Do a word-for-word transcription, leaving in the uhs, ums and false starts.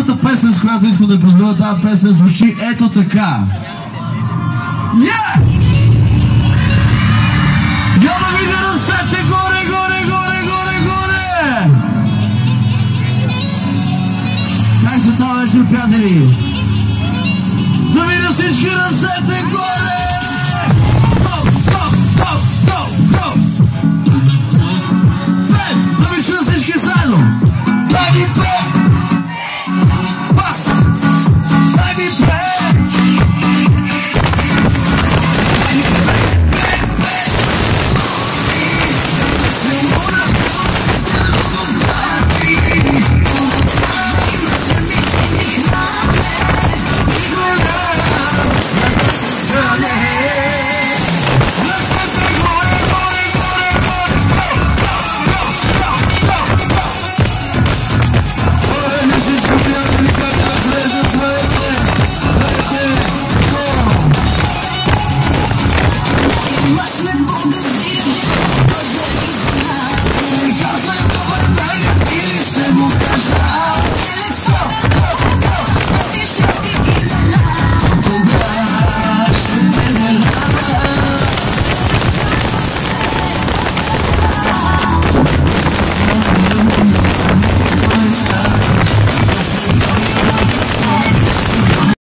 Първата песен, с която искам да поздравя, тази песен звучи ето така. Yeah! Я да видя ръцете горе, горе, горе, горе, горе! Как ще това вечер, приятели? Да видя всички ръцете горе!